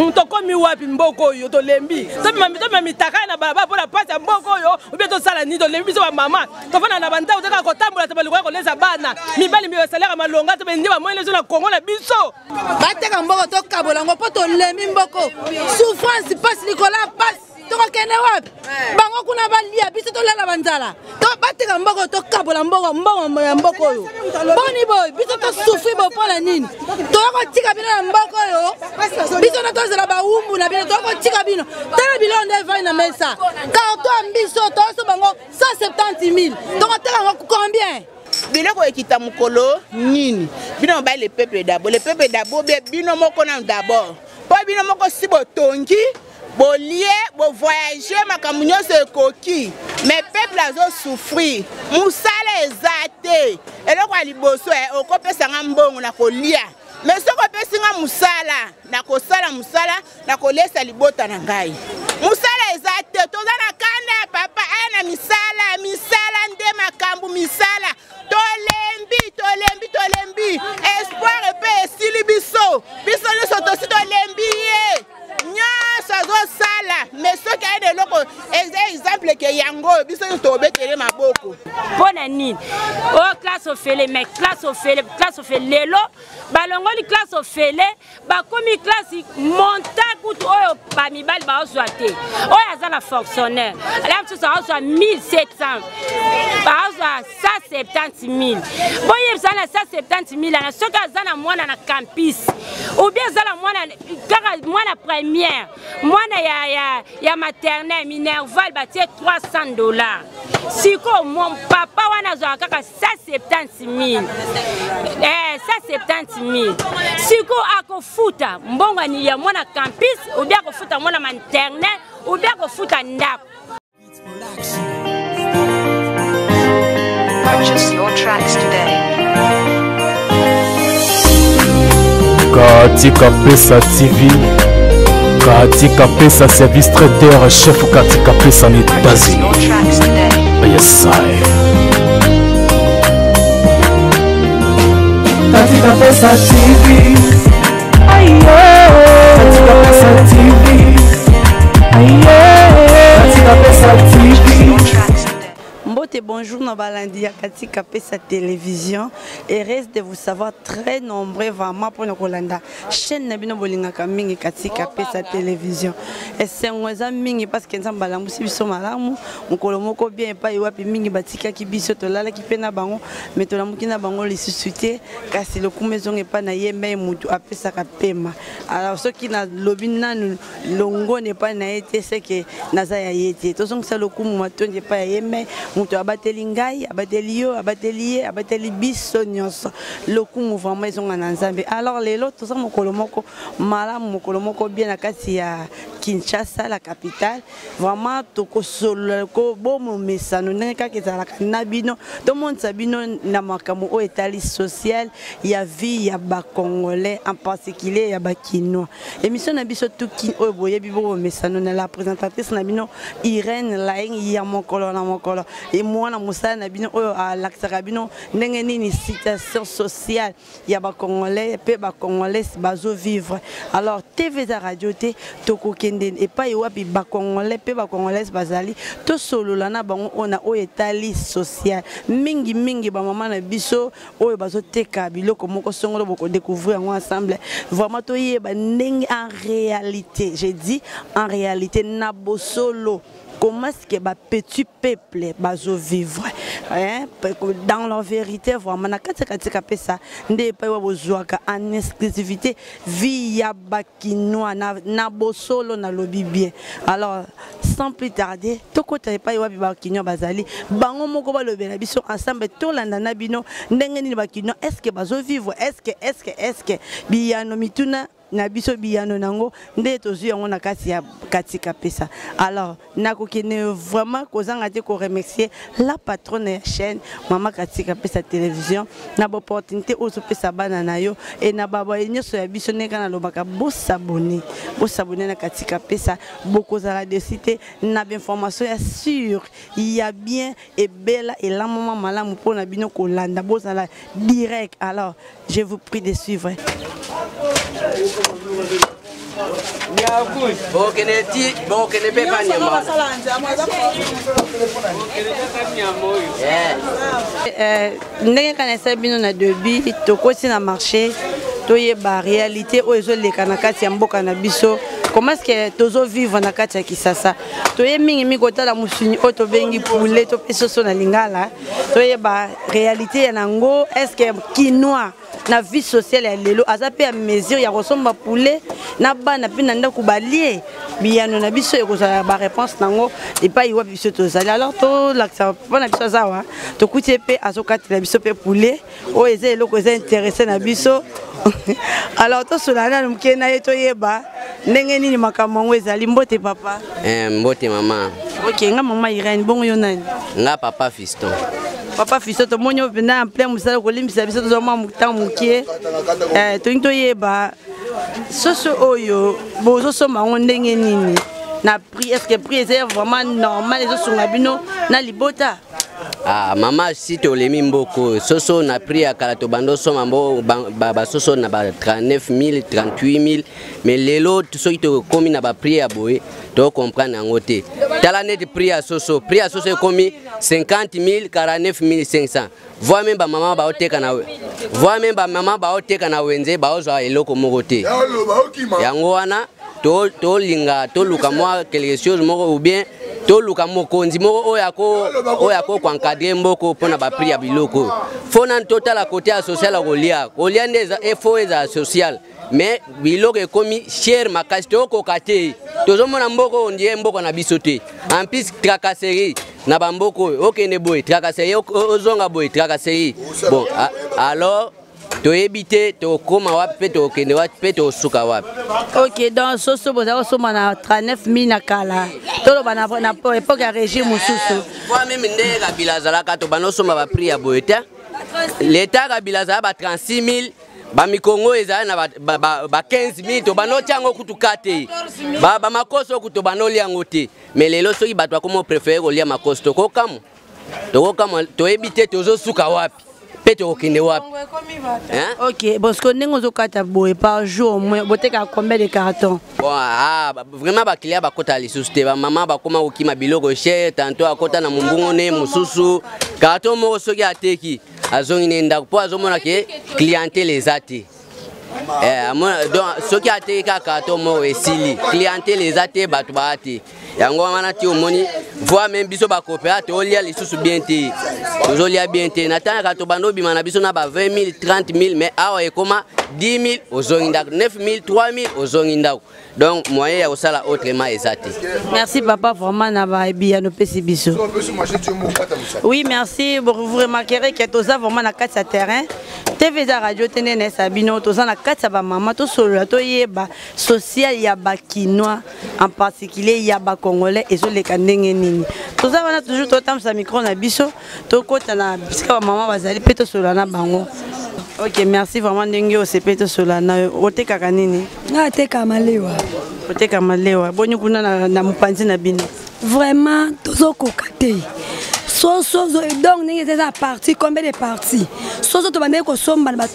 tokomi wapi mboko yo to lembi to mami taka na baba pour la passe ya mboko yo ou bien to sala ni to lembi so mama to fana na banda to ka ko tambola to baliko ko leza bana mibali mi salaire malonga to bendi ba moine zo na Congo na biso bateka mboko to kabola ngo po to lembi mboko souffrance passe Nicolas passe to kene wapi bango kuna balia biso to lela banzala to bateka mboko to kabola mboko yo boni boy biso to souffrir bo pour la nini to ko tika bino na mboko yo biso na to zela ba umbu na bino to ko tika bino tala bilonde va na mesa carton biso to so bango 170 000 to ko tala ngo combien biloko ekita mukolo nini bino ba le peuple d'abord bino moko na d'abord po bino moko si botongi bolie bo voyager makambo nyonso ekoki mais peuple azo souffrir musala ezate eloko aliboso okopesa nga mbongo na kolia mais soko pesi nga musala na kosala musala na kolesa libota na ngai musala ezate toza na kanda papa ana misala nde makambo misala tolembi espoir pe esili biso nyonso tosi tolembi ye nyonso azosala mais soki aye eloko exemple ke yango biso nyonso tobetele maboko mpona nini o classe ofele mais classe ofele lelo balongoli classe ofele bakomi classe monta kutu oyo bamibali baozwa te oyo aza na fonctionnaire ala mosusu aozwa 1700 baozwa 170 000 boyebisa na 170 000 ana soki aza na mwana na campus ou bien aza na mwana première mwana ya maternelle minerval batie $300 siko mon papa wana azwa kaka 170 000 170 000 siko akofuta mbongo ni ya mwana campus ou bien akofuta mwana maternelle ou bien akofuta ndako. Purchase your tracks today. Katika Pesa TV, Katika Pesa service traiteur chef Katika Pesa en États-Unis. Yes, I. Katika Pesa TV, Katika Pesa TV, Katika Pesa TV. Mbote bonjour na balandi ya Katika Pesa télévision et reste de vous savoir très nombreux vraiment pour nous kolanda chaîne na bino bolingaka mingi Katika Pesa télévision et c'est ngoza mingi parce que nzamba la musi biso malamu mukolo moko bien pa wapi mingi batika ki biso to lala ki pena bango mais to la mukina bango li susciter kasi le kumezong e pa na yembe mutu apesa ka pema alors ce qui na lobina longo ne pas na été c'est que naza ya yete to song sa le kumu matonje pa ya yembe mutu abateli ngai abateli yo abateli biso nyonso lokumu vraiment ezonga na nzambe alors lelo toza mokolo moko malamu mokolo moko bien na kati ya Kinshasa la capitale vraiment tokosolo ko bomo mesano ndenge kaka ezalaka na bino to monde sabino na makambo o etali social ya vie ya ba congolais en particulier ya ba kinois émission na biso tuki o boye bibo mesano na la présentatrice na bino Irène Laing ya mokolo na mokolo et moi na musala na bino oyo a laksaka bino ndenge nini situation sociale ya ba congolais pe ba congolais bazo vivre alors TV za radio te tokokende et pas wapi ba congolais pe ba congolais bazali to solo na bango ona o etali social mingi ba mama na biso oyo bazo teka biloko moko songolo boko découvrir ensemble vraiment to yeba ndenge en réalité j'ai dit en réalité na bosolo comment est-ce que ba petit peuple bazo vivre hein dans leur vérité vraiment na Katika Pesa nde pa wa bozwaka en exclusivité via bakinois na bosolo na lobi bien alors sans plus tarder tokota pa wa bakinois bazali bango moko ba lobela biso ensemble to landa na bino ndenge ni bakinois est-ce que bazo vivre est-ce que biyano mituna na biso biyano nango nde tozu yango na kasi ya Katika Pesa alors nakokene vraiment kozanga te ko remercier la patronne ya chaîne mama Katika Pesa télévision na opportunité ozo pesa bana na yo et na baba nyoso ya biso neka na lobaka bo s'abonner na Katika Pesa beaucoup za de cité na information ya sûr il y a bien et belle et la maman malamu pour na bino ko landa bo za direct alors je vous prie de suivre. ndenge kanisa bino na debi tokoti na marché toyeba réalité oyo ezoleka na kati ya mboka na biso. Comment est-ce que tozo vivre na kati ya Kisasa? Toye mingi mi kotala musuni oyo tobengi poulet to pesoso na lingala. Toyeba réalité ya nango, est-ce que quinoa na vie sociale ya lelo azape ya mesure ya kosomba poulet na bana pe na ndako balie biyano na biso ekozala ba réponse nango epai wa biso tozali. Alors to laksa pona biso zawa to kuti pe azokatela biso pe poulet o eze eloko eza intéressé na biso. Alors to solana mkena yeto yeba ndenge nini makambo ngo ezali. Mbote papa. Mbote mama. OK, nga mama Irene bongo yo nani? Nga papa Fiston. Papa Fiston to monyo bina en plein musala ko limbisa biso to mama mutan mukie. To yeba soso oyo bozo soma ndenge nini na prix, est-ce que prix est vraiment normal les autres sont bino na libota? Ah maman si to lemi mboko soso na prix à kala to bando soma mbo ba soso na ba 39 000 38 000 mais lelo to so ito komi na ba prix à boy to comprendre ngote tala net prix à soso komi 50 000 49 500. Vois même ba maman ba oteka na we. Vois même ba maman ba oteka na wenze ba ozo eloko mogote. Yango wana to linga to luka moi quelque chose moko ou bien to luka mokonzi moko oyako kwa encadrer mboko pona ba prix ya biloko. Fona total à côté social kolia ndeza effort eza social mais biloko ekomi cher makasi to kokate tozomona mboko ondie mboko na bisote en plus tracasserie na bamboko okene boy tracasserie ozonga boy tracasserie bon alors to éviter to koma wapi to kende wapi to suka wapi. OK, donc soso boza osoma na 39 000 na kala tolo bana na époque ya régime mususu voi même ndenge Kabila zalaka to banosoma ba prix ya boyeta l'état Kabila za ba 36 000 ba mikongo eza na ba 15 000 to banotiango kutukate ba makoso kuto banoliango te mais lelo soki bato akomo préférer kolia makoso to kokamo to éviter tozo suka wapi peto okende wapi. OK, parce que ndenge ozokata boye par jour boteka combien de cartons? Bon vraiment ba client ba kota lisusu te ba maman ba koma okima biloko cher tantôt akota na mumbungo ne mususu carton moko soki ateki azongi nenda po azomona ke clientèle ezati donc soki ateki ka carton moko esili clientèle ezati bato baati yango wana ti omoni voix même biso ba coopérateur olia lisusu bien te ozolia bien te natanga to bando bima na biso na ba 20 000 30 000 mais awa ekoma 10 000 ozongi ndako 9 000 3 000 ozongi ndako donc moyen ya kosala autrement ezati. Merci papa vraiment na ba bia no pesi biso. Oui merci, vous remarquerez que toza vraiment na kati ya terrain TV za radio tenene sabino toza na kati ya ba mama to solo to yeba social ya ba quinoa en particulier ya ba congolais ezoleka ndenge nini toza wana toujours totamsa micro na biso tokota na bisika ba mama bazali pe to solo na bango. OK, merci vraiment ndenge o sepeto solo na oteka kanini na teka malewa oteka malewa boni kuna na mupanzi na bino vraiment tozokoka te soso donc ndenge eza parti combien de parties soso to bande ko somba ba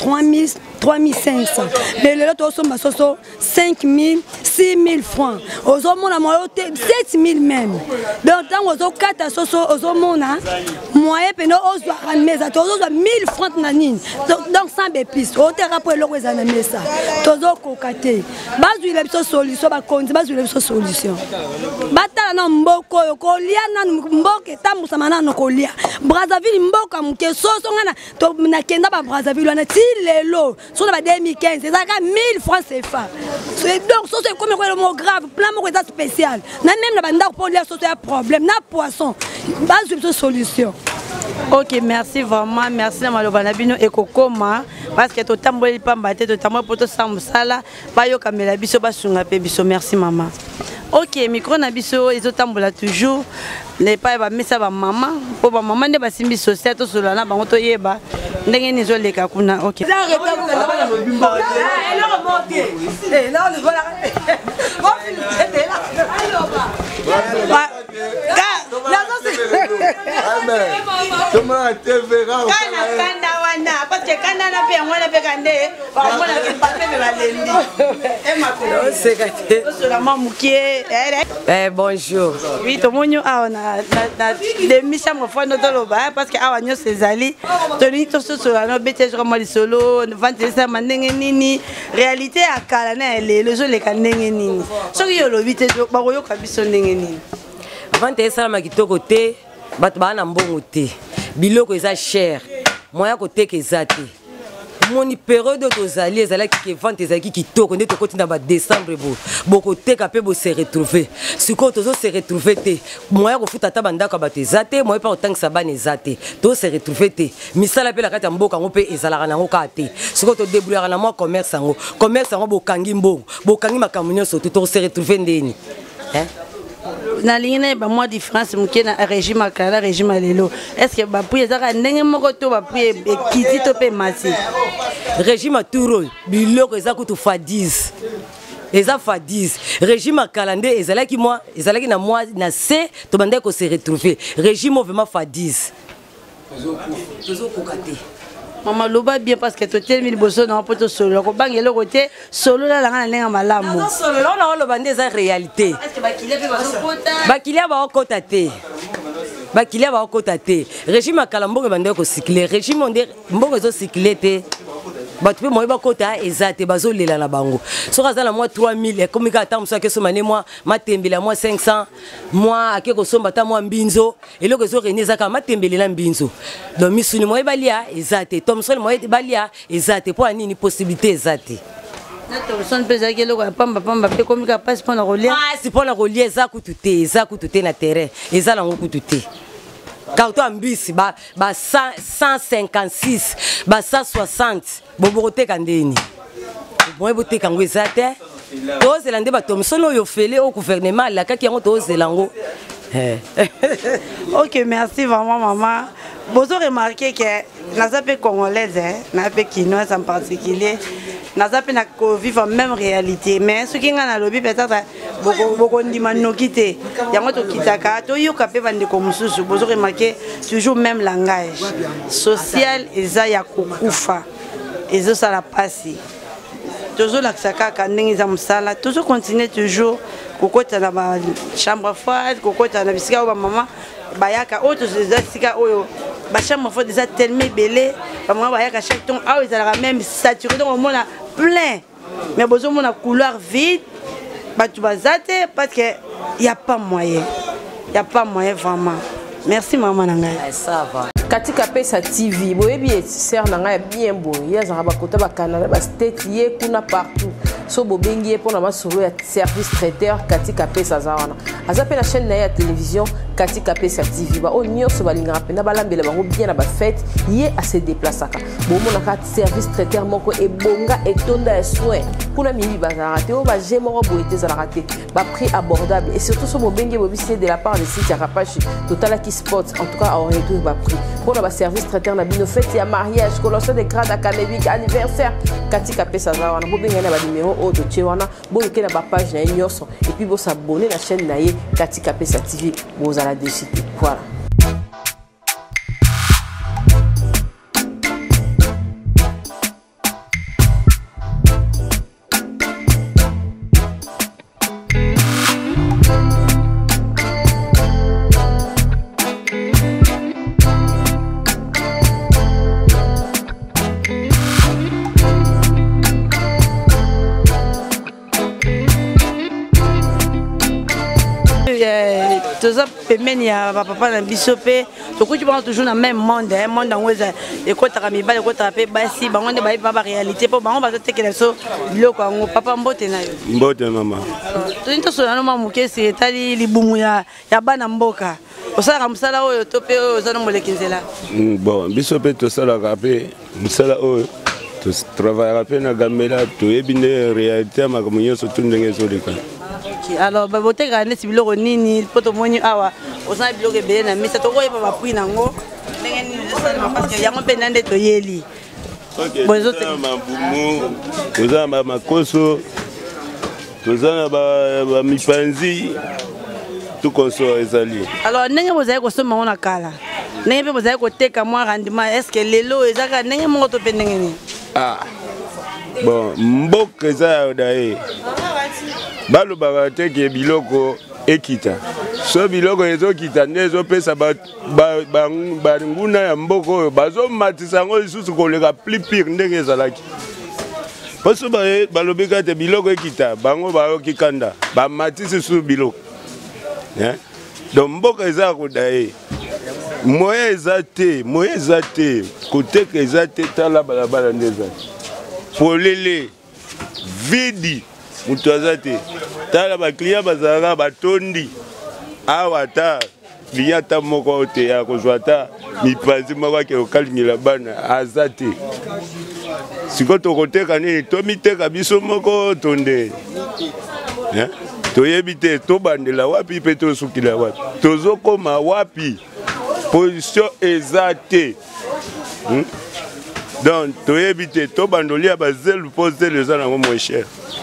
3500 mais lelo to somba soso 5000 6000 francs ozomona moyo te 7000 même donc tant ozokata soso ozomona moyen peno ozwa rameza to ozwa 1000 francs na nini donc sans épices o te rapport eloko eza na mesa tozokoka te bazwile biso solution bakonzi bazwile biso solution batala na mboko yo kolia na mboke tambusa manano kolia Brazzaville mboka muke soso ngana to nakenda ba Brazzaville wana ti lelo so na ba 2015 ezaka 1000 francs CFA donc soso comme quoi le mot grave plan moko eza spécial na même na banda pour lia soso ya problème na poisson base de solution. OK, merci vraiment, merci na maloba na bino ekokoma parce que totamboli pamba te totambo poto samsala bayo kamela biso basunga pe biso. Merci maman. OK, micro na biso ezotambola toujours les pa ba mesa ba maman po ba maman nde basimbi social to solo na bango to yeba ndenge nizo leka kuna. OK, parce que quand wana pe ngwana pe kande ba mona ke pape be balendi bonjour. Oui, tout le monde a des missions pour nous parce que nous Césali, tout sur la bêtise comme les solo, vendre ça mandengeni, réalité à Kalana les jeux les kandengeni. Ce qui est le vite ba koyo kabiso ndengeni. Vendre ça ma kitoko te, bat ba na mbongo te. Biloko eza cher. Moya côté que zati. Mon période d'ozali ezala qui vente ezaki kitoko nde tokoti na ba décembre boko te kapé bo se retrouver siko tozo se retrouver te moya ko futa ta bandaka ba te zate moya pa otangisa bana ezate to se retrouver te misala pe la kati ya mboka ngo pe ezala na ngo ka te siko to débrouiller na moi commerce ngo bokangi mbongo bokangi makambo nyonso to se retrouver ndeni na ligne ba moi différence muke na régime akala régime lelo est-ce que ba puye zaka ndenge moko to ba puye kiti to pe masi régime touro biloko ezaka to fa 10 eza fa 10 régime calendrier ezalaki moi ezalaki na moi na C to bande ko se retrouver régime vraiment fa 10 tozo kokate Maman loba bien parce que tu t'es mis bosso dans poto solo ko bangelo côté solo la nga lenga malamu solo na loba ndeza réalité est-ce que bakilia pe bazokota bakilia ba okota te bakilia ba okota te régime kalambongo bande ko cycler régime onde mbongo zo cycler te batu pe moyeba kota ezate bazolela na bango soka za na moi 3000 comme ka ta musa ke so mane moi matembela moi 500 moi akeko somba ta moi mbinzo eloko zo reneza ka matembelela mbinzo donc misuni moyeba lia ezate Thomson moyeba lia ezate po anini possibilité ezate na Thomson pesa ke loko pamba pe comme ka passe pour na relier si pour na relier eza kututé na terrain eza na kututé Carton ambisi ba 156 ba 160 bobote kandeni boye bote kango ezate to zelande ba Thomson oyo fele au gouvernement la kaki yango to zelango OK, merci vraiment maman. Vous avez remarqué que naza pe congolaise na pe kinoise en particulier naza pe na vivre même réalité mais ce qui nga na lobby peut-être boko ndima nokite yango to kitaka to yoka pe bande ko mususu vous avez remarqué toujours même langage social eza ya kokufa ezo sala pasi toujours la kaka ndenge za musala toujours continuer toujours kokota na ba chambre froide kokota na bisika ba maman bayaka autre sika oyo ba chambre froide déjà tellement belé ba maman bayaka chaque temps ah ils ont même saturé donc on a plein mais besoin on a couloir vide ba tu bazate parce que il y a pas moyen vraiment merci maman nangai ça va katika pesa TV boyebi sœur nanga bien boye ya zanga bakota ba Canada ba state ye kuna partout so bobengi pour na masolo ya service traiteur katika pesa zawana azape la chaîne na ya télévision katika pesa TV ba onyo so balinga pena balambela bango bien na ba fête ye a se déplacer bomo na kat service traiteur moko ebonga etonda ya soin kuna mimi bazara te o ba jemo boye te zala raté ba prix abordable et surtout so bobengi bobisi de la part de site ya Rapachi Total qui spot en tout cas on retrouve ba prix pour le service traiteur na bino fête ya mariage colossal de grade académique anniversaire katika pesa zawana bobenga na ba numéro o to tchewana boke na ba page na nyoso et puis bo s'abonner la chaîne na ye katika pesa TV bo ala de cité voilà. Toza pemeni ya papa na biso pe tokuti bango toujours na même monde monde ngweza ekotaka mibale ekotaka pe basi bango nde bayiba ba réalité po bango bazotekela so biloko yango papa mbote na yo mbote mama toni tosola no mamuke si etali libumu ya bana mboka osalaka mosala oyo to pe oyo oza no moleki nzela bon biso pe tosalaka pe mosala oyo totravaillaka pe na gambela toyebi nde réalité ya makambo nyonso tu ndenge ezoleka. Alors baboteka neti biloko nini poto moni awa osana biloko ebele na misa tokoyeba bapri nango ndenge nini esalema parce que yango mpe nande toyeli toza na mabumu toza na makoso toza na bamipanzi tout consort ezali. Alors ndenge bozali kosomba ngo na kala ndenge mpe bozali koteka mwa rendement est-ce que lelo ezaka ndenge moko to mpe ndenge nini? Bon, mboka eza ya daye balobaka te ke biloko ekita so biloko ezokita nde ezopesa banguna ya mboka oyo bazomatisa yango lisusu koleka plus pire ndenge ezalaki po so balobika te biloko ekita bango bayoki kanda bamatisi lisusu biloko donc mboka eza ya kodaye moye eza te koteka eza te tala balabala nde eza polele vidi mutu aza te tala bakliya bazalaka batondi awa ata liya ata moko te ya kozwa ata mipanzi moko ake kokalimela bana aza te siko tokoteka nini tomiteka biso moko tonde toyebi te tobandela wapi mpe tosukila wapi tozokoma wapi position eza te donc toyebi te tobandolia bazelu po zelu eza nango moins cher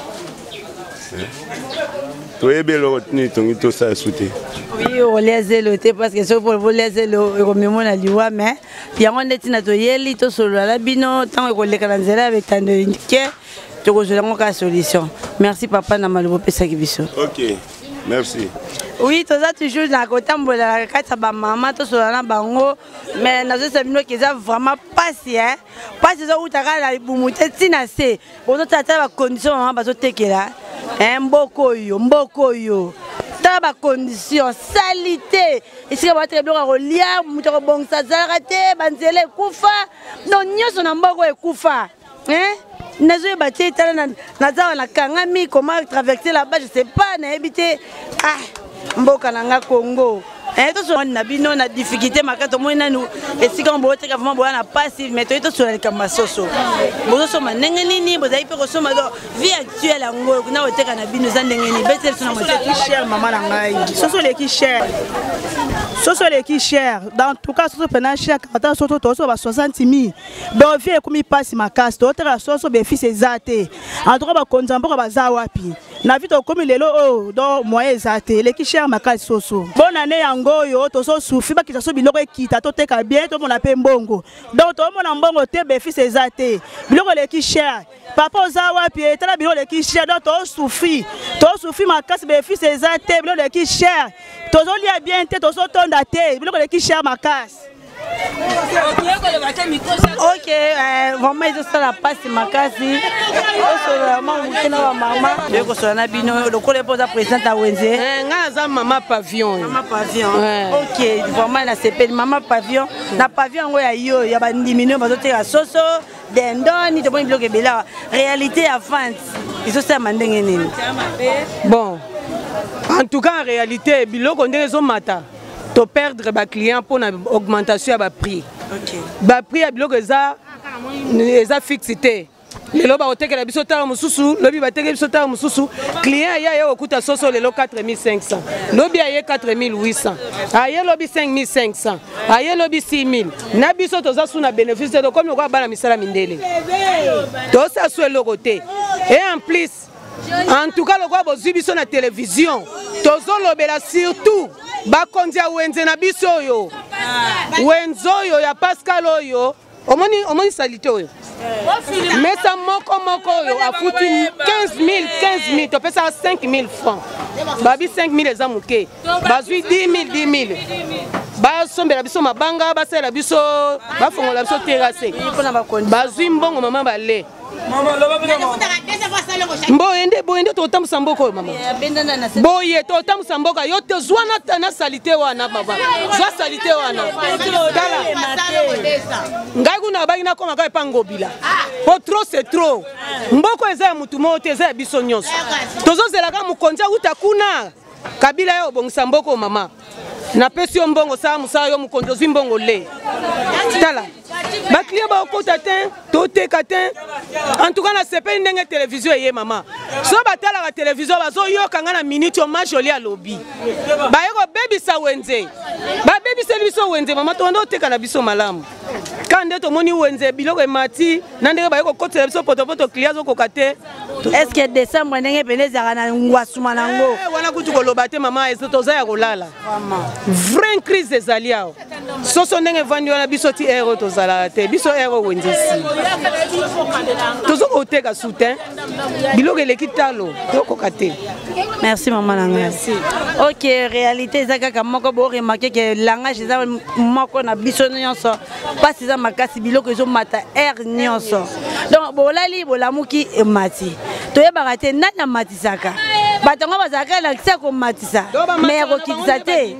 toyebi eloko nini tongi tosala su te oui olia zelo te parce que soki po olia zelo ekomemo na liwa mais yango nde ntina toyeli tosolola na bino ntango ekoleka na nzela ya betando ke tokozwa yango kaka solution. Merci papa na maloba opesaki biso. Ok, merci. Oui, toza toujours na kotambola na kati ya bamama tosola na bango mais nazosala bino ke eza vraiment pasi pasi ezokutaka na libumu te ntina se ozotala bacondition mama bazotekela mboka oyo tala bacondition salite esika bateka biloko ya kolia moto akobongisa azalaka te banzela ekufa donc nyonso na mboka oyo ekufa nazoyeba te tala nazawa na kangami comment traverser là-bas je sais pas nayebi te mboka na nga Congo tosola na bino na difficulté makati omoni nanu esika boteka vraiment boya na pasi mais toyi tosola likambo ya soso bozosoma ndenge nini bozali mpe kosoma vie actuelle yango kuna koteka na bino eza ndenge nini beteli so na leki cher mama na ngai soso leki cher dans tout cas soso pena cher kata soso toso ba 60 000 donc vie ekomi pasi makasi toteka soso befisi eza te en tout cas bakonza mboka baza wapi na vie tokomi lelo oyo donc moyen eza te leki cher makasi soso bonne année yango oyo toso sufi bakisa so biloko ekita toteka bien tomona mpe mbongo donc tomona mbongo te befisi eza te biloko leki cher papa oza wapi etala biloko leki cher donc tosufi makasi befisi eza te biloko leki cher tozolia bien te tozotonda te biloko leki cher makasi. Ok, vraiment ezosala pasi makasi osolola mamukena wa mama ekosola na bino lokola epoza présidente awenze nga aza mama pavillon ok vraiment na sepeli mama pavillon na pavillon yango ya yo ya bandimino bazoteka soso dendoni tomoni biloko ebele awa réalité ya vente ezosala ndenge nini bon en tout cas en réalité biloko ndenge ezomata to perdre ba client pour na augmentation ya ba prix. OK. Ba prix ya biloko eza fixe te. Lelo ba otekela biso tala mususu, lobi ba tekela biso tala mususu, client ya okuta soso lelo 4500. Lobi aye 4800. Aye lobi 5500. Aye lobi 6000. Na biso toza suna bénéfice de comme ko bana misala mindele. To sa so eloko te. Et en plus en tout cas, le roi bozibiso na télévision. Tozo lobela surtout bakondia wenze na biso yo. Wenzo yo ya Pascal oyo. Omoni salite oyo. Mais ça moko yo a foutu 15 000 to pesa 5 000 francs. Babi 5 000 eza muke. Bazui 10 000. Basombela biso mabanga basela biso bafongola biso terrasse. Bazui mbongo mama bale. Boyende totambusa mboka mama. Boye totambusa mboka yo te zwana na salite wana baba. Zwa salite wana. Ngai kuna bagi na koma ka pangobila. Po trop c'est trop. Mboko eza mutu moto eza biso nyonso. Tozozela ka mukonza utakuna. Kabila yo bongisa mboko mama. Na pesi yo mbongo sa musa yo mukonzo zimbongo le. Tala. Ba client ba okota te, toteka te. En tout cas na sepeli ndenge télévision eye mama. So batala la télévision bazo yoka nga na minute yo majoli ya lobby. Ba yeko baby sa wenze. Ba baby sa biso wenze mama to ndo teka na biso malamu. Kande to moni wenze biloko emati na ndenge ba yeko kotela biso poto client zo kokate. Est-ce que décembre ndenge peneza kana ngwasuma nango? Wana kutu koloba te mama ezo toza ya kolala. Vraie crise ezali yao. soso ndenge vandi wana biso ti ero tozala te biso ero wenzesi tozokoteka soutien biloko eleki talo tokoka te. Merci maman nanga. Ok, réalité eza kaka moko bo remarquer que langage eza moko na biso nyonso pas eza makasi biloko ezo mata air nyonso. Donc bolali bolamuki emati toyebaka te nani amatisaka batongo bazalaka na kisa komatisa mais akokitisa te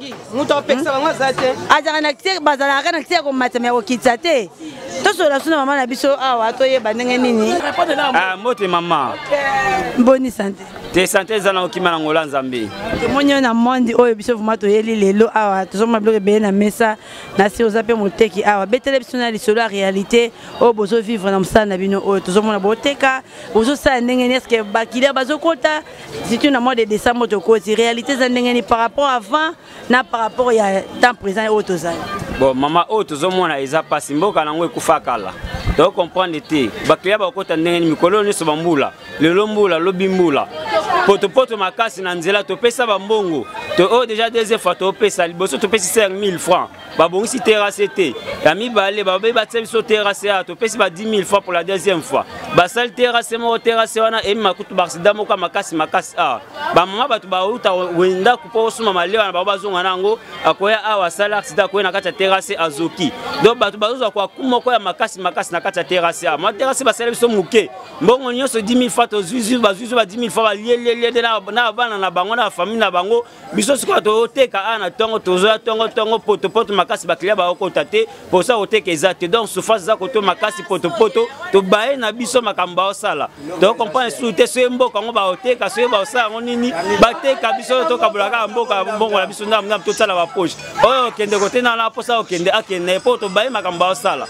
azalaka na kisa bazalaka na kisa komatisa mais akokitisa te tosola suna mama na biso awa toyeba ndenge nini. Mbote mama mboni santé te santé eza na okima na ngola nzambe temonyo na monde oyo biso vraiment toyeli lelo awa tozomona biloko ebele na mesa na si oza mpe moteki awa betele biso na lisolo ya réalité oyo bozovivre na mosala na bino oyo tozomona boteka bozosala ndenge nini estce bakiliya bazokota surtout na mois de décembre tokoti réalité eza ndenge nini par rapport avant na par rapport ya temps présent oyo tozali. Bon mama oyo tozomona eza pasi mboka nango ekufa kala to comprendre te bakiliya bakota ndenge nini mikolo nyonso bambula lelo mbula lobi mbula poto makasi na nzela topesa bambongo to oyo déjà deuxième fois topesa liboso topesi 5000 francs babongisi terrasse te ya mibale babe batia biso terrasse ya topesi ba 10 000 francs pour la deuxième fois basali terrasse moko terrasse wana emi makutu baksida moko makasi awa bamama bato bauta wenda kupo osuma malewa na bango bazonga nango akoya awa asala aksida akoya na kati ya terrasse azoki donc bato bazozwa kwa kumoko ya makasi na kati ya terrasse awa ma terrasse basala biso moke mbongo nyonso 10 000 francs tozwizu ba 10 000 francs balieleliede na bana na bango na famille na bango biso sikoyo toteka awa na ntongo tozoya tongo poto makasi bakiliya baokota te posa oteka eza te donc souffrance eza koto makasi poto tobaye na biso makambo baosala donc comprendre su te soki mboka yango baoteka soki baosala yango nini bateka biso tokabolaka mboka mbongo na biso ndambo tosala bapoche oyo okende kote na posa okende akende po tobaye makambo baosala.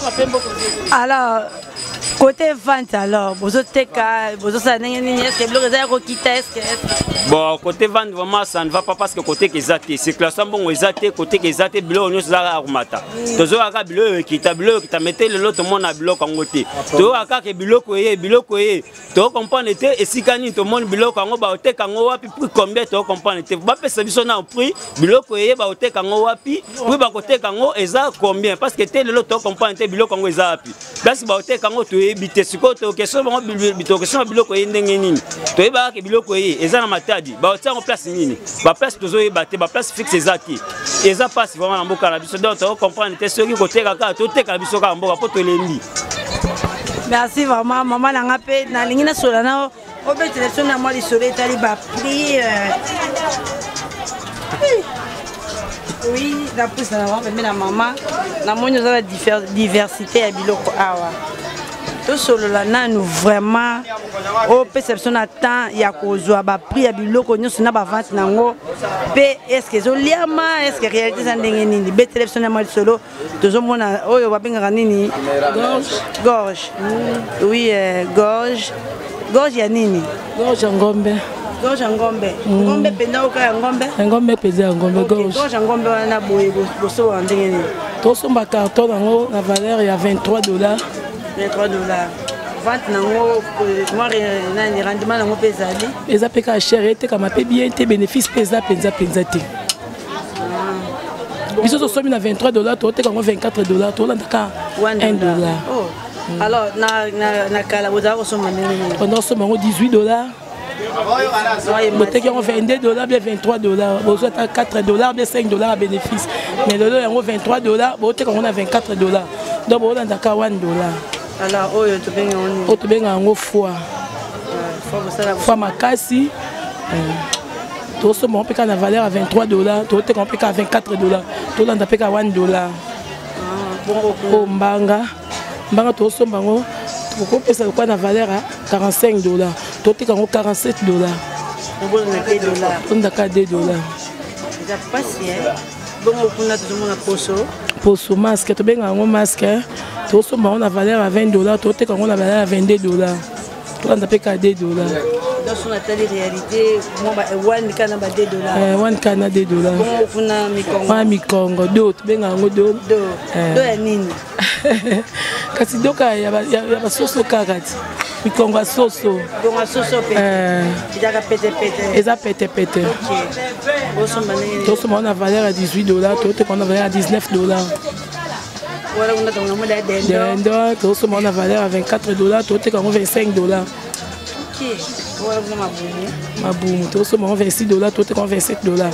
Alors côté vente alors bozoteka bozosala ndenge nini est-ce que biloko eza ya kokita est-ce bon côté vente vraiment ça ne va pas parce que côté eza te circulation mbongo eza te côté eza te biloko nyonso ezaka akomata tozoyaka biloko ekita biloko ekita mete lelo tomona biloko yango te toyoka kaka biloko eye tocomprendre te esika nini tomoni biloko yango baoteka yango wapi prix combien tocomprendre te bapesa biso na prix biloko eye baoteka yango wapi prix bakoteka yango eza combien parce que te lelo tocomprendre te biloko yango eza wapi place baoteka yango toyebi te sikoyo tokestion bango tokestion biloko eye ndenge nini toyebaka ke biloko eye eza na matadi baotia yango place nini baplace tozoyeba te baplace fixe eza te eza pasi vraiment na mboka na biso donc tocomprendre te soki koteka kaka toteka biso kaka mboka po tolembi. Merci vraiment maman nanga mpe nalingi nasola na obetela biso na mwa lisolo etali baprix oui napusana na bango pembe na mama namoni oza na diversité ya biloko awa tosolola nanu vraiment opesa biso na temps ya kozwa baprix ya biloko nyonso na bavante nango mpe estce ezoliama estce réalité eza ndenge nini betele biso na mwa lisolo tozomona oyo babengaka nini gorge oui gorge ya nini gorge ya ngombe gorge ya ngombe ngombe penda oka ya ngombe ngombe peza ya ngombe gorge ya ngombe wana boye bosoba ndenge nini tosomba carton nango na valeur ya $23 $23 vente nango nani rendement nango mpe ezali eza mpe kaka chere etekama mpe bien te bénéfice mpe eza mpenza te biso tosomi na $23 toteka yango $24 tolandaka $1. alors na kala bozala kosomba ndenge nini pendant kosomba yango $18 boteki yango $22 bien $23 bozwa ata $4 bien $5 ya bénéfice mais lelo yango $23 boteka yango na $24 donc bolandaka $1. alors oyo tobenga yango foi makasi tosomba yango mpe kaka na valeur ya $23 toteka yango mpe kaka $24 tolanda mpe kaka $1 o mbanga tosomba yango tokopesa lokwa na valeur ya $45 toteka yango $47 tondaka $2 poso masque tobenga yango masque tosomba yango na valeur ya $20 toteka yango na valeur ya $22 tolanda mpe ka $2 wan kana $2 wana mikongo do tobenga yango do ya nini kasi doka ya basoso kaka ti mikongo ya soso eza petepete tosomba na valeur ya $18 toteka na valeur ya $19 dendo tosomba na valeur ya $24 toteka yango $25 mabumu tosomba yango $26 toteka yango $27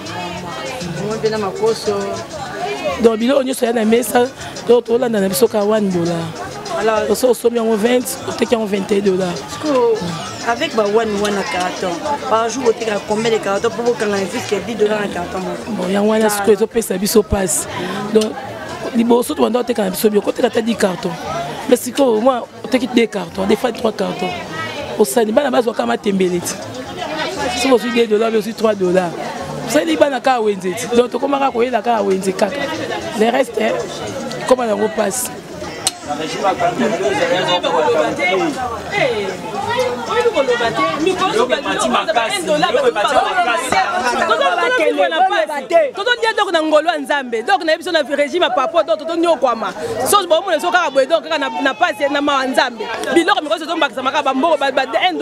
donc biloko nyonso ya na mesa tolanda na biso ka $1 oso osomi yango 20 oteki yango $21. Avec ba one carton par jour oteka combien de cartons pour bokanga jusqu'à $10 na carton bon yango wana siko ezopesa biso passe donc liboso tobanda oteka na biso bio koteka ta 10 cartons mais siko moi oteki 2 cartons des fois 3 cartons osani bana bazwaka matembeleti siko ozwi $2 mais aussi $3 osali bana kaka wenze ti donc tokomaka koyela kaka wenze kaka le reste koma yango passe totolia donc na ngolo ya nzambe donc na biso na régime papo donc totonyokwama soki bomona so kaka boye donc kaka na pasi na mawa nzambe biloko mikoso tombakisa maka bambongo ba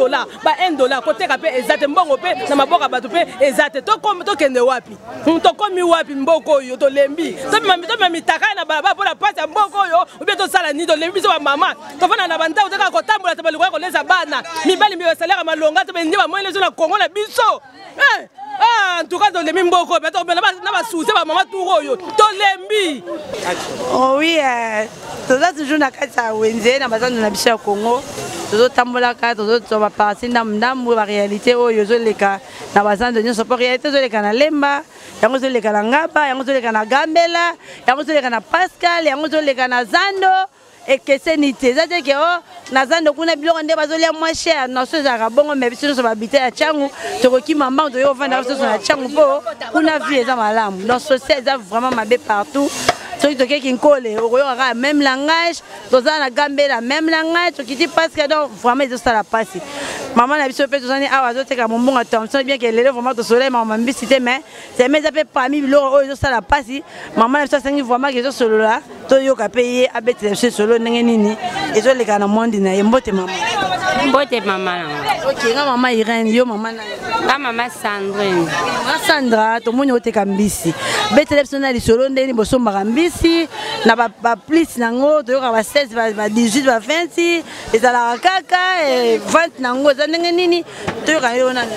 $1 koteka mpe eza te mbongo mpe na maboka bato mpe eza te tokende wapi tokomi wapi mboko oyo tolembi tomema mitaka na balabala mpona pasi ya mboko oyo ubie tosala nini tolembi biso bamama tofanda na bandako tokaka kotambola te balikoya kolesa bana mibali mbi basalaka malonga te bendi bamoyele so na kongo na biso en tout cas tolembi mboko na basusi bamama turo oyo tolembi oui toza toujours na kati ya wenze na bazando na biso ya kongo tozotambolaka tozotoba parti ndambu baréalité oyo ezoleka na bazando nyonso mpo réalité ezoleka na lemba yango ezoleka na ngaba yango ezoleka na gambela yango ezoleka na pascal yango ezoleka na zando ekeseni te eza te ke na zando kuna biloko nde bazolia mwa cher naso ezalaka bongo me biso nyonso babite ya ntiangu tokokima mbango toyo ovanda biso na ntiangu mpo kuna vie eza malamu donc société eza vraiment mabe partout soki tokeki nkole okoyokaka même langage toza na gambela même langage tokiti pasque donc vraiment ezosala pasi mama na biso mpe tozani awa azoteka mombongo thomson bien ke lelo vraiment tosolai mama mbisi te mais seme eza mpe parmi biloko oyo ezosala pasi mama na biso asengi vraiment ke ezosolola toyoka mpe ye abetela biso esolo ndenge nini ezoleka na mondi na ye mbote mama mbote mama nanga ok nga mama Irene yo mama na nga mama Sandrine Sandra tomoni oteka mbisi betela biso na lisolo ndeni bosombaka mbisi na baplice nango toyoka ba 16 ba 18 ba 20 ezalaka kaka vente nango eza ndenge nini toyoka yo nani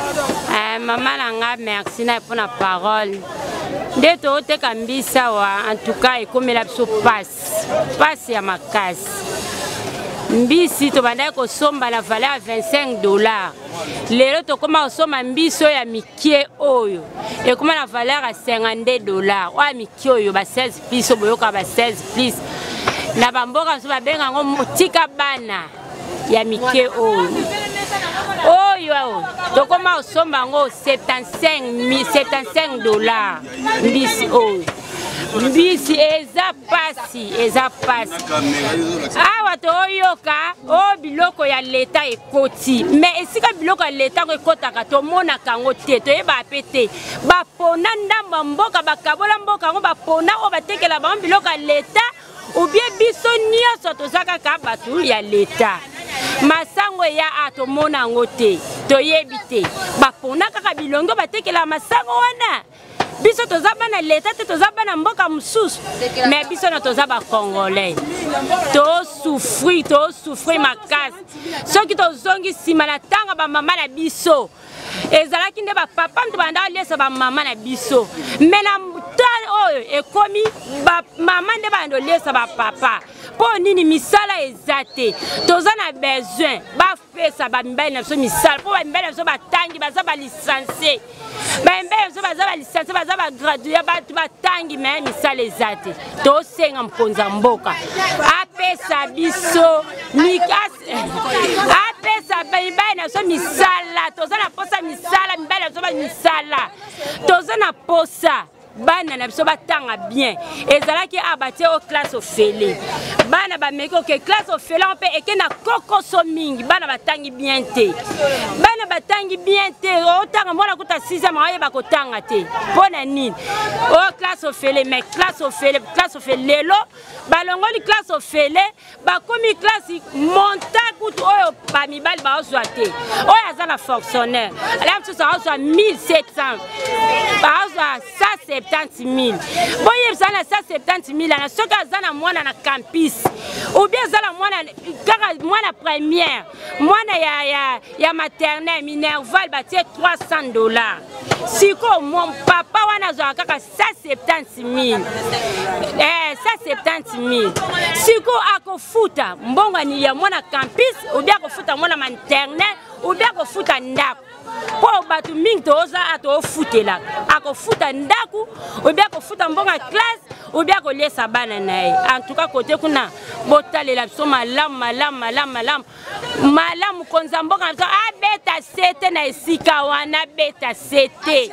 mama nanga merci na mpona parole nde tooteka mbisi awa en tout cas ekomela biso pasi ya makasi mbisi tobandaki kosomba na valeur ya $25 lelo tokoma kosomba mbisi oyo ya mikie oyo ekoma na valeur ya $52 oyo ya mikie oyo ba 16 plis oyo boyoka ba 16 plis na bamboka mosusu babenga yango motika bana ya mikie oyo tokoma kosomba yango $75 mbisi oyo mbisi eza pasi awa toyoka o biloko ya leta ekoti mais esika biloko ya leta ngo ekotaka tomonaka yango te toyeba pe te bapona ndamba mboka bakabola mboka yango bapona oyo batekela bango biloko ya leta ubie biso nyonso toza kaka bato ya leta masango ya atomona yango te toyebi te bapona kaka bilongo batekela masango wana biso toza bana leta te toza bana mboka mosusu mais biso na toza bacongolais tosufri makasi soki tozongi nsima na ntango bamama na biso ezalaki nde bapapa nto banda aliesa bamama na biso me na mutane oyo ekomi bamama nde banda oliesa bapapa mpo nini misala eza te toza na besoin bapesa bamibali na biso misala mpo bamibali na biso batangi baza balisansie bamibali na biso baza balisansie baza bagradue bato batangi me misala eza te tosenga mokonzi ya mboka apesa biso apesa bamibali na biso misala toza na posa misala mibali na biso bamisala toza na posa bana na biso batanga bien ezalaki abatie o classe ofele bana bameki ke classe ofele mpe eke na kokoso mingi bana batangi bien te bana batangi bien te otanga mwana kuta 6e ayeba kotanga te mpona nini o classe ofele mais classe ofele lelo balongoli classe ofele bakomi classe monta kutu oyo bamibali baozwa te oyo aza na fonctionnaire ala mosusu aozwa 1700 baozwa 170 000 boyebisa na 170 000 ana soki aza na mwana na campus ou bien aza na mwana première mwana ya maternelle minerval batie $300 siko mon papa wana azwaka kaka 170 000 170 000 siko akofuta mbongani ya mwana campus ou bien akofuta mwana maternelle ou bien akofuta ndako po batu mingi toza atofutela akofuta ndaku ou bien akofuta mbonga classe ou bien akoliesa bana na ye en tout cas côté kuna botalela biso malamu konza mboka abeta sete na esika wana abeta sete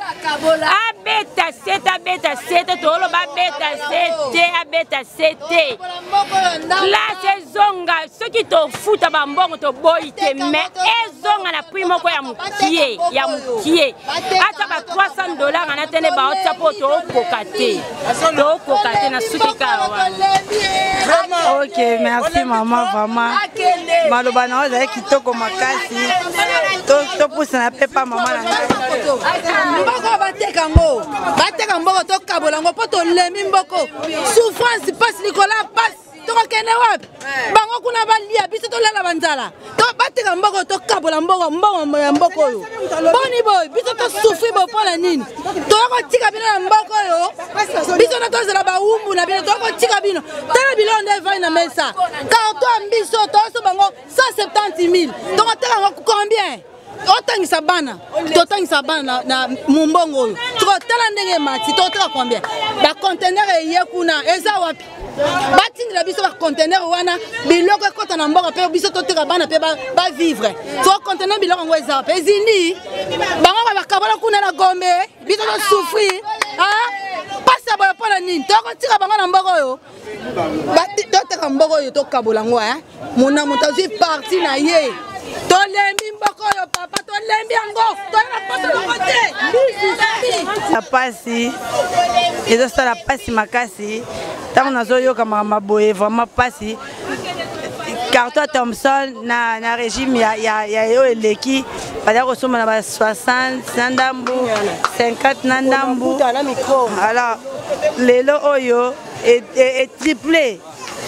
toloba abeta sete classe ezonga soki tofuta bambongo toboyi te mais ezonga na prix moko ya mukie ata ba $300 anatene baotisa po tokoka te na suki kawa. Ok, merci maman, vraiment. Maloba na oza kitoko makasi. To pousse na pepa maman na ngai. Mboko bateka mboko to kabola ngo poto lemi mboko. Souffrance passe Nicolas passe. Toko kene wapi? Bango kuna balia biso to lela banzala. To bateka mboko to kabola mboko yo. Boni boy biso to souffrir bo pona nini? To ko tika bino na mboko yo. Biso na to zela ba umbu na bino to ko tika bino. Tala bilo nde vai na mesa. Ka to ambiso to so bango 170 000. To ko teka ngo combien? Otangisa bana na mumbongo oyo tokotala ndenge mati toteka combien bacontener eye kuna eza wapi batindila biso bacontener wana biloko ekota na mboka mpe biso toteka bana mpe bavivre tocontener biloko yango eza wapi ezindi bango bakabola kuna na Gombe biso tosouffrir pasi ya boyo mpona nini tokotika bango na mboka oyo toteka mboka oyo tokabola yango mona moto azwi parti na ye tolembi mboko yo papa tolembi yango toyena poto kote la pasi ezo sala pasi makasi tango nazoyoka maboye vraiment pasi carton Thompson na régime ya yo eleki bada kosoma na ba 60 na ndambu 50 na ndambu alors lelo oyo est triplé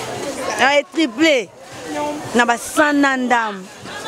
na ba 100 na ndambu.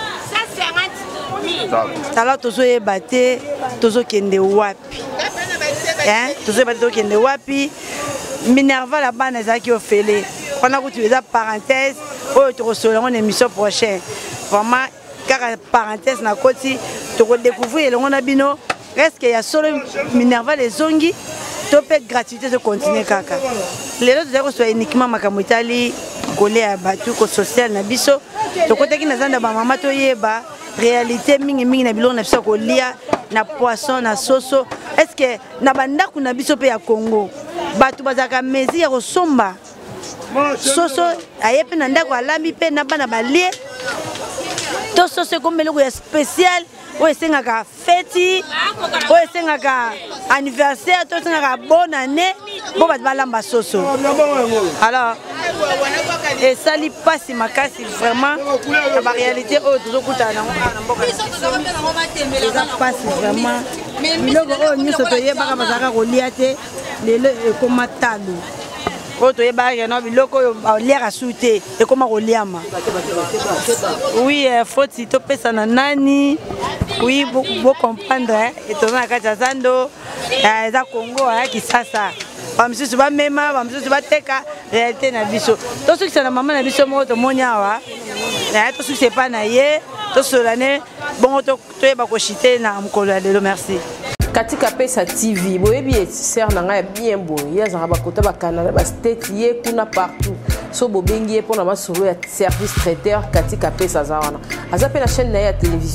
Alors tozoyeba te tozokende wapi tozokende wapi Minerva la bana ezalaki ofele wana kuti eza parenthèse oyo tokosolango na émission prochaine vraiment kaka parenthèse na koti tokodécouvrir elongo na bino est-ce que ya solo Minerva lezongi to mpe gratuité tokontinue kaka lelo tozali kosola uniquement makambo etali kolia bato ko social na biso tokotaki na zanda bamama toyeba réalité mingi na biloko na biso kolia na poisson na soso est-ce que na bandako na biso pe ya Congo bato bazaka mezi ya kosomba soso ayepe na ndako alambi pe na bana balie to soso comme eloko ya spécial oyo esengaka feti oyo esengaka anniversaire to esengaka bonne année bo bato balamba soso alors esali pasi makasi vraiment na baréalité oyo tozokutana nango na mboka eza pasi vraiment biloko oyo nyonso toyebaka bazalaka kolia te lelo ekoma talo oyo toyebaka no biloko oyo baliaka su te ekoma koliama oui foti topesa na nani oui bocomprendre etoza na kati ya zando eza Congo ya Kisasa bamisusu bamema bamisusu bateka réalité na biso tosukisa na mama na biso moko tomoni awa tosukisa epa na ye tosolane bongo toyeba koshite na mokolo ya lelo merci katika pesa TV boyebi ser na ngai bien boye yazanga bakota ba Canada ba state ye kuna partout so bobengi ye pona masolo ya service traiteur katika pesa za wana aza pe na chaîne na ya télévision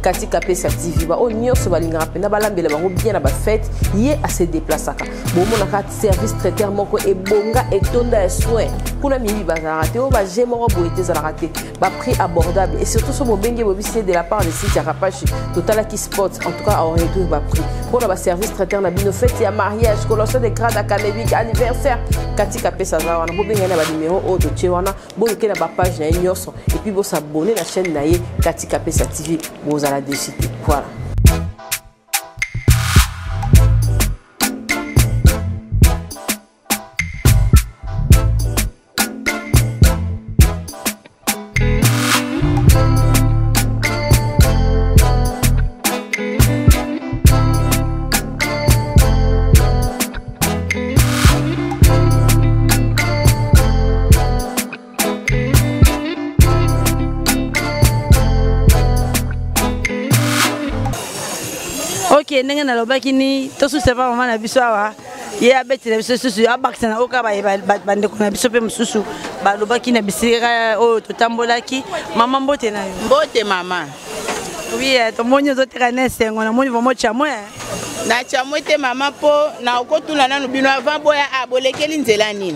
katika pesa TV ba o nyonso balingaka pena balambela bango bien na ba fête ye a se déplaçaka bomona ka service traiteur moko ebonga etonda ya soin kuna mimi bazara te o ba jemoro boete za raté ba prix abordable et surtout so mobenge bobisi de la part de site ya Rapachi Total qui spot en tout cas en retour ba prix pour ba service traiteur na bino fête ya mariage collation de grade académique anniversaire katika pesa za wana bobenga na ba numéro o de wana boyoke na ba page na nyonso et puis bo s'abonner la chaîne na ye katika pesa TV vous allez décider voilà. Ok, ndenge nalobaki ni tosusa pa mama na biso awa ye abetela biso susu abakisa na oka bandeko na biso mpe mosusu balobaki na bisika oyo totambolaki mama mbote na yo mbote mama oui tomoni ozoteka na esengo namoni vraimen chamoy na chamoy te mama mpo na okotuna nanu bino avant boya abolekeli nzela nini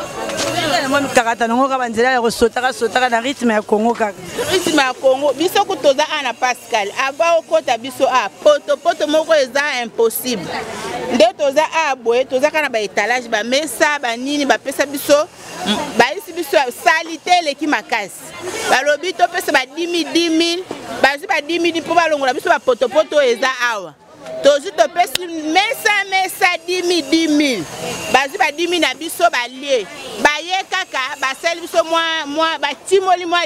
namoni kakata nango kaka banzela ya kosotaka na rythme ya Congo kaka rythme ya Congo biso kutoza ana Pascal ava okota biso a poto moko eza impossible nde toza a boye toza kana ba étalage ba mesa ba nini ba pesa biso baisi biso salite eleki makasi balobi to pesa ba 10 000 bazi ba 10 000 mpo balongola biso ba poto eza awa tozi to pesi mesa 10 000 bazi ba 10 000 na biso balie baye kaka basali biso mwa batimoli mwa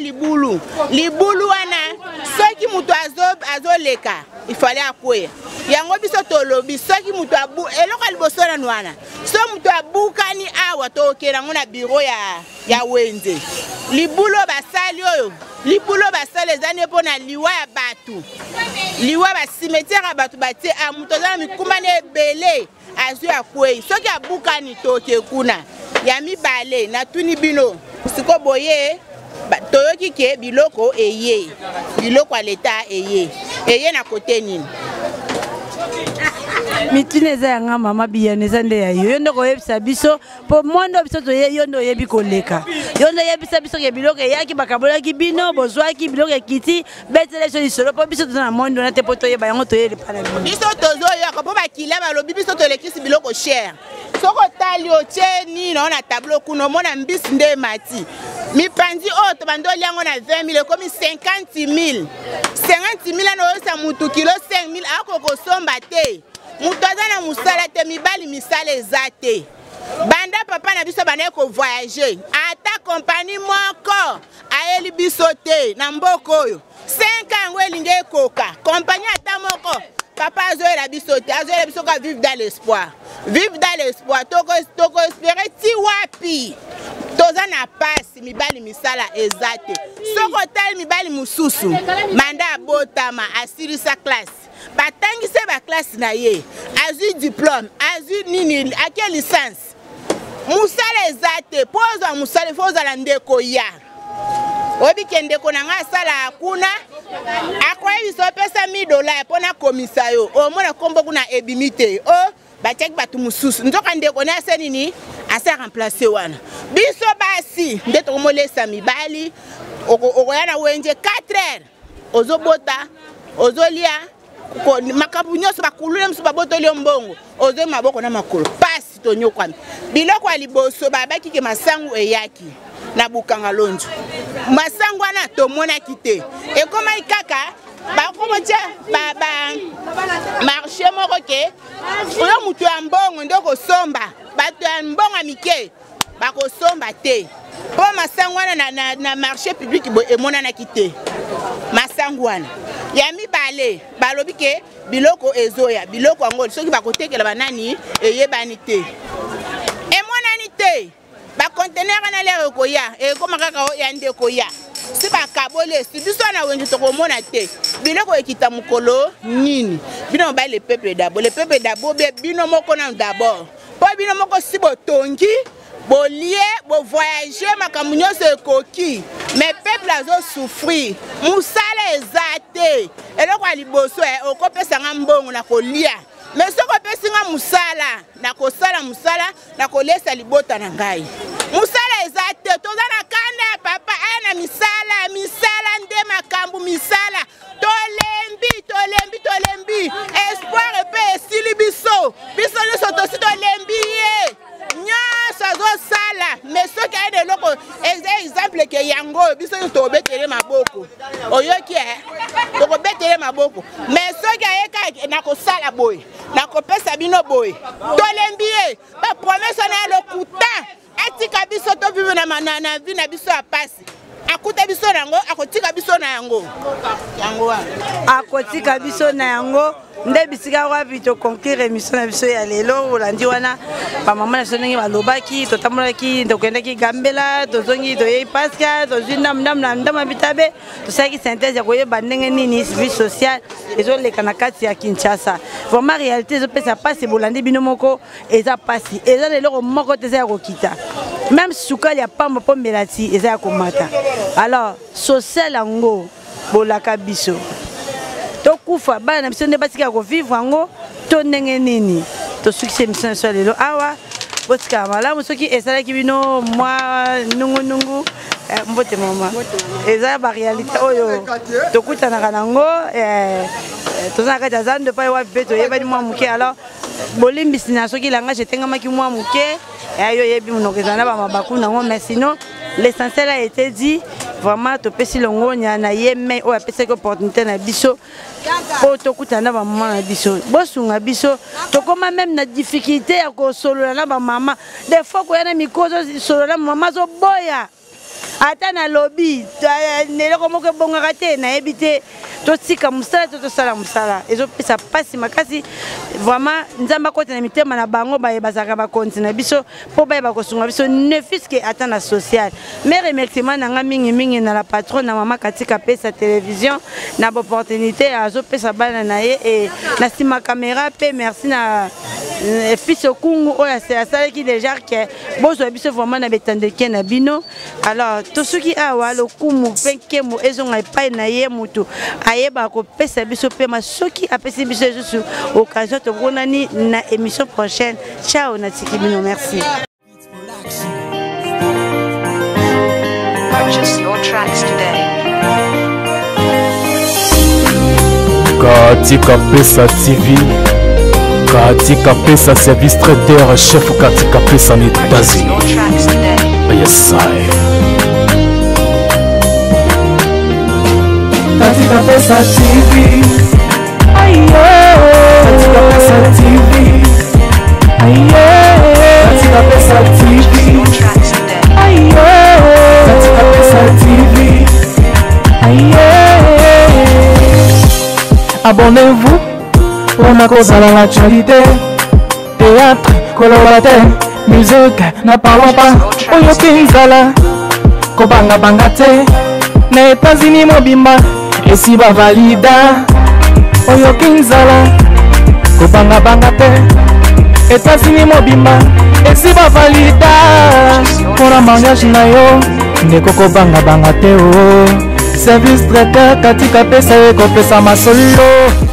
libulu wana soki mutu azoleka ifale akweya yango biso tolobi soki mutu eloko liboso na wana so mutu abukani awa tokela ngo na bureau ya wenze libulu basali oyo libulo basali ezani mpona liwa ya batu liwa basimetiere ya batu batie mutu aza na mikumbani ebele azwi akwei soki abukani toke kuna ya mibale natuni bino siko boye toyoki ke biloko eye biloko ya leta eye na kote nini mitune eza yanga mama biyano eza nde ya yo nde koyebisa biso mpo mondo biso yo nde oyebi koleka yo nde oyebisa biso ke biloko eyaki bakabolaki bino bozwaki biloko ekiti betela biso lisolo mpo biso toza na mondo na te mpo toyeba yango toyelepa na bino biso tozoyoka mpo bakilia balobi biso tolekisi biloko cher soko otali otie nino na tableau kuna omona mbisi nde emati mipanzi oyo tobandi olia yango na 20 000 ekomi 50 000 ana oyebisa mutu kilo 5 000 akokosomba te mutu aza na mosala te mibali misala eza te banda papa na biso banaye kovoyage ata kompani moko ayeli biso te na mboka oyo 5 yango elingi ekoka kompani ata moko papa azoyela biso te azoyela biso ka vivre dans l'espoir toko espere ti wapi toza na pasi mibali misala eza te soko otali mibali mosusu manda abotama asilisa classe batangise baklasse na ye azwi diplôme azwi nini ake licence musala eza te mpo ozwa musala fo ozala ndeko ya obike ndeko na nga asala kuna akoyebisa opesa $1000 mpona komisa yo omona kombo kuna ebimi te o batiaki bato mosusu nzoka ndeko na ase nini ase remplace wana biso basi nde tokomolesa mibali okoya na wenje 4 heures ozobota ozolia makambo nyonso bakulule mosusu babotoli mbongo ozoi maboko na makolo pasi tonyokwami biloko ya liboso babaki ke masangu eyaki na bukanga lonjo masangu wana tomonaki te ekomaki kaka bakomotia marché moko ke oyo mutu ya mbongo nde okosomba bato ya mbongo ya mike bakosomba te mpo masangu wana na marché public emonanaki te masangu wana ya mibale balobi ke biloko ezoya biloko yango soki bakotekela banani eyebani te emonani te bakontenere na lere ekoya ekoma kaka ya ndeko ya si bakabole si biso na wenje tokomona te biloko ekita mokolo nini bino ba le peuple d'abord bino moko na d'abord po bino moko si botongi bolie bovoyage makambo nyonso ekoki mais peuple azosouffrir mosala eza te eloko ya liboso okopesanga mbongo na kolia mais soki opesinga mosala na kosala mosala na kolesa libota na ngai mosala eza te toza na kanda ya papa aya na misala nde makambo misala tolembi espoir epe esili biso nyonso tosi tolembi ye nyonso azosala mais soki aye na eloko eza exemple ke yango biso nyonso tokobetele maboko oyoki tokobetele maboko mais soki aye kaka na kosala boye na kopesa bino boye tolembi ye bapromese wana ya lokuta atika biso tovive na vi na biso ya pasi akuta biso na yango akotika biso na yango akotika biso na yango nde bisika wapi toconclure émission na biso ya lelo olandi wana bamama na biso ndenge balobaki totambolaki tokendaki gambela tozongi toyei paska tozwi ndamudambu na ndambu ya bitabe tosalaki synthèse ya koyeba ndenge nini vie sociale ezoleka na kati ya Kinshasa vraiment réalité ezopesa pasi bolandi bino moko eza pasi eza na eloko moko te eza ya kokita même sukali ya pamba mpo mbelati eza ya komata alors social yango bolaka biso tokufa bana na biso nde batika kovivre yango to ndenge nini tosukisa émission so lelo awa botika malamu soki esalaki bino mwa nungunungu mbote mama eza baréalité oyo tokutanaka nango toza na kati ya zando pa wapi mpe toyebani mwa moke alors bolimbisi na soki langage etengamaki mwa moke yo yebi monoko ezala na bamabaku nango mais sinon l'essentiel a été dit vraiment topesi longo na ye mais oyo apesaki opportunité na biso po tokutana na bamama na biso bosunga biso tokoma même na difficulté ya kosolola na bamama des fois koya na mikro zosolola na mama zoboya ata na lobi eloko moko ebongaka te nayebi te totika mosala to tosala mosala ezopesa pasi makasi vraiment nzambe akota na mitema na bango bazalaka bakonzi na biso mpo bayeba kosunga biso ne fiske ata na social mais remerciement nanga mingimingi na la patron na mama katika pesa télévision na baopportunité azopesa bana na ye e na nsima caméra mpe merci na fils okungu oyo asalaki déjà ke bozwa biso vraiment na betandeki na bino alors tosuki awa lokumu mpe nkemo ezonga epai na ye mutu ayeba kopesa biso mpe soki apesi biso lisusu occasion tomonani na émission prochaine ciao na tiki bino merci. Purchase your tracks today. Katika Pesa TV, Katika Pesa Service Traiteur, chef Katika Pesa en États-Unis. Yes, I. Katika Pesa TV, Katika Pesa TV, Katika Pesa TV, Katika Pesa TV. Abonnez-vous pour kozala l'actualité, théâtre, colorateur, musique, na parlons pas, oyo kinzala, kobanga banga te, na États-Unis mobimba, esi ba valida, oyo kinzala, kobanga banga te, États-Unis mobimba, esi ba valida, pona mariage na yo, ndeko kobanga banga te o, service traiteur Katika Pesa ekopesa masolo.